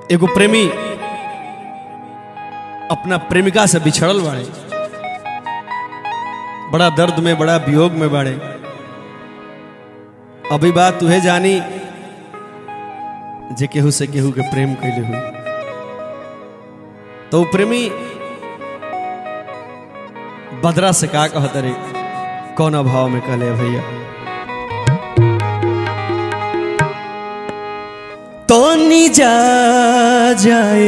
एगो प्रेमी अपना प्रेमिका से बिछड़ल बाड़े, बड़ा दर्द में, बड़ा वियोग में बाड़े। अभी बात तुहे जानी जे केहू से केहू के प्रेम कैले हुई, तो प्रेमी बदरा से का कहत रे, कौन अभाव में कहले भैया। तो जा जाए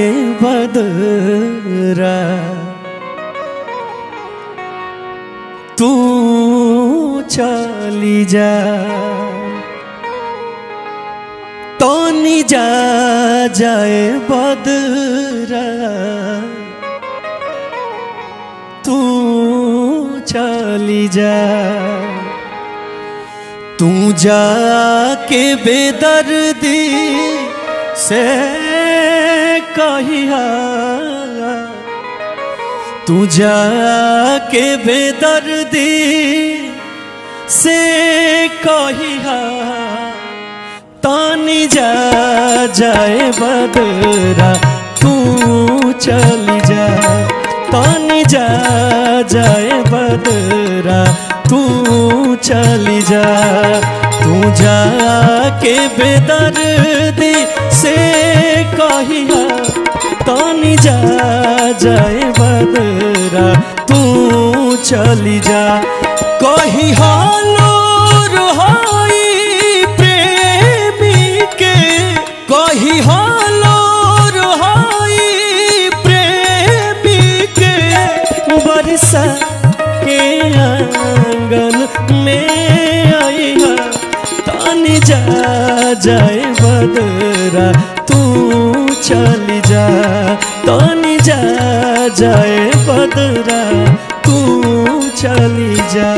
बदरा तू चली जा, तो जा जाए बदरा तू चली जा। तू जाके बेदर्दी से कहिया, तू जाके बेदर्दी से कहिया, तानी जा जाए बदरा तू चली जा, तानी जा जाए बदरा तू चली जा। तू जाके बेदर्दी से कहिया, तानी जा जाए बदरा तू चली जा। कही हालो रुहाई प्रेमी के, कही हालो रुहाई प्रेमी के, बरसा के आंगन में आई है, तानी जा जाए बदरा तू चली जा, तानी जा जाए बदरा तू चली जा।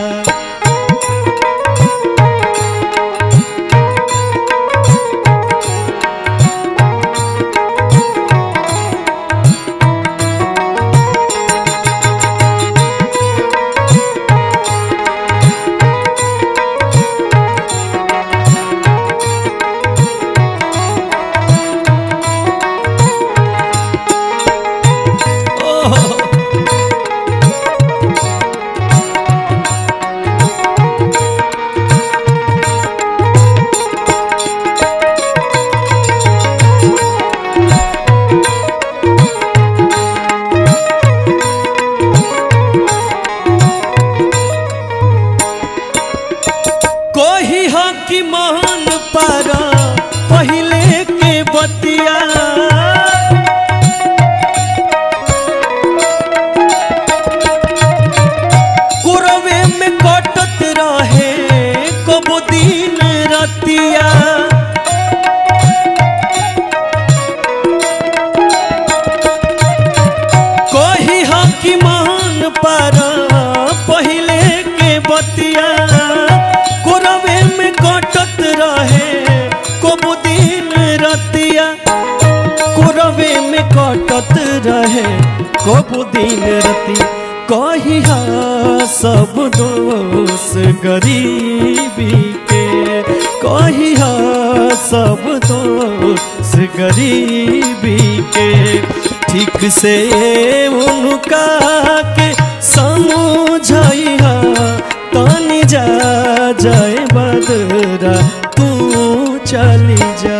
की महान पारा पहले के बतिया, कुरवे में कटत रहे कबो दिन रतिया। कही हा की महान पारा पहले के बतिया, कटत रहे कबो दिन रतिया, कुरवे में कटत रहे कबो दिन रतिया। कही हा सब दोष गरीबी के, कही हा सब दोष गरीबी के, ठीक से उनका के समझाइया, तानी जा जाए बदरा तू चली जा।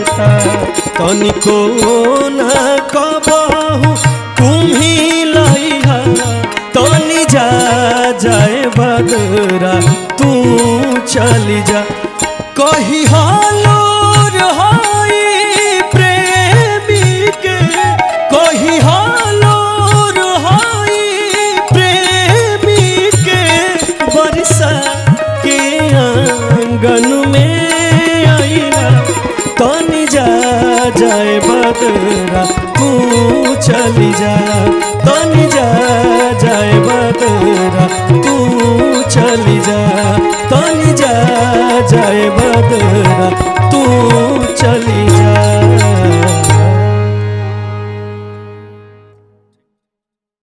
तनिको ना कबहू तुम्ही लइहा तनी जा जाए बदरा तू चली जा कही हालोर हाई प्रेमी के कही हालोर हाई प्रेमी के बरसा के आंगन में आईना तनी जा जाए बदरा तू चली जा तनी जा जाए बदरा तू चली जा तनी जा जाए बदरा तू